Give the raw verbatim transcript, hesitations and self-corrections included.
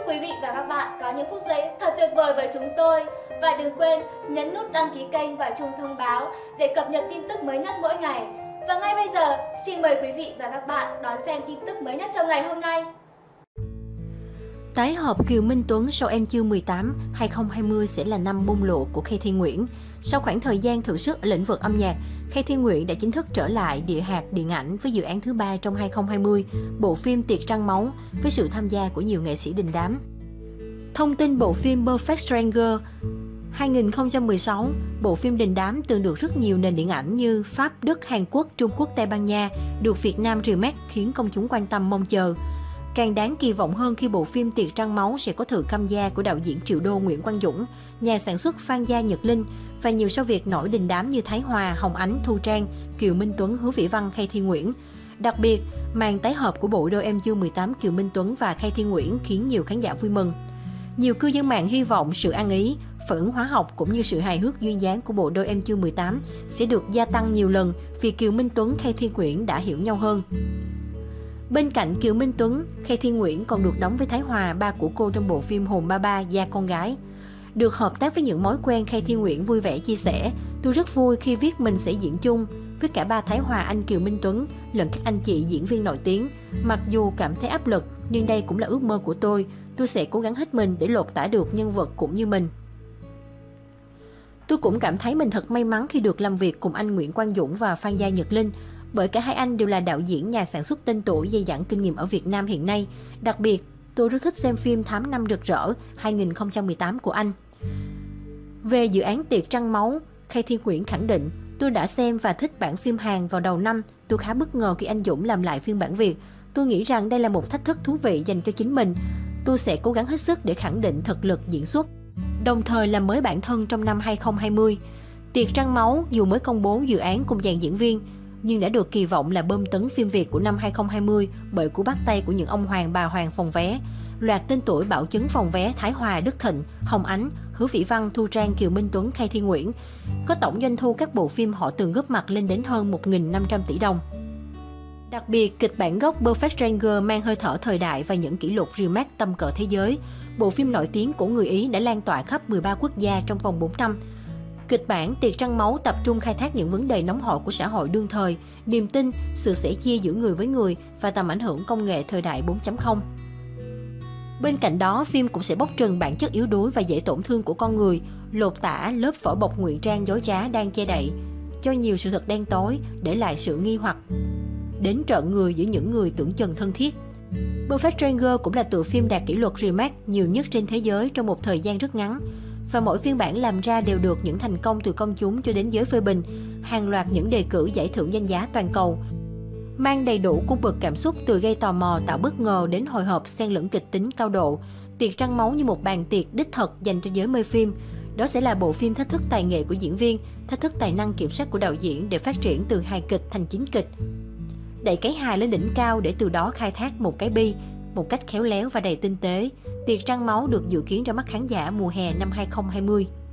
quý vị và các bạn có những phút giây thật tuyệt vời với chúng tôi. Và đừng quên nhấn nút đăng ký kênh và chuông thông báo để cập nhật tin tức mới nhất mỗi ngày. Và ngay bây giờ, xin mời quý vị và các bạn đón xem tin tức mới nhất trong ngày hôm nay. Tái hợp Kiều Minh Tuấn sau Em Chưa mười tám, hai không hai không sẽ là năm bung lộ của Kay Thiên Nguyễn. Sau khoảng thời gian thử sức ở lĩnh vực âm nhạc, Kay Thiên Nguyễn đã chính thức trở lại địa hạt điện ảnh với dự án thứ ba trong hai không hai không, bộ phim Tiệc Trăng Máu, với sự tham gia của nhiều nghệ sĩ đình đám. Thông tin bộ phim Perfect Stranger hai không một sáu, bộ phim đình đám từng được rất nhiều nền điện ảnh như Pháp, Đức, Hàn Quốc, Trung Quốc, Tây Ban Nha được Việt Nam remake khiến công chúng quan tâm mong chờ. Càng đáng kỳ vọng hơn khi bộ phim Tiệc Trăng Máu sẽ có sự tham gia của đạo diễn triệu đô Nguyễn Quang Dũng, nhà sản xuất Phan Gia Nhật Linh và nhiều sao Việt nổi đình đám như Thái Hòa, Hồng Ánh, Thu Trang, Kiều Minh Tuấn, Hứa Vĩ Văn, Kay Thiên Nguyễn. Đặc biệt, màn tái hợp của bộ đôi Em Chưa mười tám Kiều Minh Tuấn và Kay Thiên Nguyễn khiến nhiều khán giả vui mừng. Nhiều cư dân mạng hy vọng sự ăn ý, phản ứng hóa học cũng như sự hài hước duyên dáng của bộ đôi Em Chưa mười tám sẽ được gia tăng nhiều lần vì Kiều Minh Tuấn, Kay Thiên Nguyễn đã hiểu nhau hơn. Bên cạnh Kiều Minh Tuấn, Kay Thiên Nguyễn còn được đóng với Thái Hòa, ba của cô trong bộ phim Hồn Ba Ba, Da Con Gái. Được hợp tác với những mối quen, Kay Thiên Nguyễn vui vẻ chia sẻ: "Tôi rất vui khi viết mình sẽ diễn chung với cả ba Thái Hòa, anh Kiều Minh Tuấn lẫn các anh chị diễn viên nổi tiếng. Mặc dù cảm thấy áp lực, nhưng đây cũng là ước mơ của tôi. Tôi sẽ cố gắng hết mình để lột tả được nhân vật cũng như mình. Tôi cũng cảm thấy mình thật may mắn khi được làm việc cùng anh Nguyễn Quang Dũng và Phan Gia Nhật Linh, bởi cả hai anh đều là đạo diễn, nhà sản xuất tên tuổi dày dặn kinh nghiệm ở Việt Nam hiện nay. Đặc biệt, tôi rất thích xem phim Thám Năm Rực Rỡ hai không một tám của anh." Về dự án Tiệc Trăng Máu, Kay Thiên Nguyễn khẳng định: "Tôi đã xem và thích bản phim Hàn vào đầu năm. Tôi khá bất ngờ khi anh Dũng làm lại phiên bản Việt. Tôi nghĩ rằng đây là một thách thức thú vị dành cho chính mình. Tôi sẽ cố gắng hết sức để khẳng định thực lực diễn xuất, đồng thời làm mới bản thân trong năm hai không hai không. Tiệc Trăng Máu dù mới công bố dự án cùng dàn diễn viên, nhưng đã được kỳ vọng là bom tấn phim Việt của năm hai không hai không bởi cú bắt tay của những ông hoàng bà hoàng phòng vé. Loạt tên tuổi bảo chứng phòng vé Thái Hòa, Đức Thịnh, Hồng Ánh, Hứa Vĩ Văn, Thu Trang, Kiều Minh Tuấn, Kay Thiên Nguyễn. Có tổng doanh thu các bộ phim họ từng góp mặt lên đến hơn một nghìn năm trăm tỷ đồng. Đặc biệt, kịch bản gốc Perfect Stranger mang hơi thở thời đại và những kỷ lục remake tầm cỡ thế giới. Bộ phim nổi tiếng của người Ý đã lan tỏa khắp mười ba quốc gia trong vòng bốn năm. Kịch bản Tiệc Trăng Máu tập trung khai thác những vấn đề nóng hổi của xã hội đương thời, niềm tin, sự sẻ chia giữa người với người và tầm ảnh hưởng công nghệ thời đại bốn chấm không. Bên cạnh đó, phim cũng sẽ bóc trần bản chất yếu đuối và dễ tổn thương của con người, lột tả lớp vỏ bọc ngụy trang dối trá đang che đậy cho nhiều sự thật đen tối, để lại sự nghi hoặc đến trợn người giữa những người tưởng chừng thân thiết. Perfect Stranger cũng là tựa phim đạt kỷ lục remake nhiều nhất trên thế giới trong một thời gian rất ngắn. Và mỗi phiên bản làm ra đều được những thành công từ công chúng cho đến giới phê bình, hàng loạt những đề cử giải thưởng danh giá toàn cầu. Mang đầy đủ cung bậc cảm xúc từ gây tò mò tạo bất ngờ đến hồi hộp xen lẫn kịch tính cao độ. Tiệc Trăng Máu như một bàn tiệc đích thực dành cho giới mê phim. Đó sẽ là bộ phim thách thức tài nghệ của diễn viên, thách thức tài năng kiểm soát của đạo diễn để phát triển từ hài kịch thành chính kịch. Đẩy cái hài lên đỉnh cao để từ đó khai thác một cái bi một cách khéo léo và đầy tinh tế. Tiệc Trăng Máu được dự kiến ra mắt khán giả mùa hè năm hai không hai không.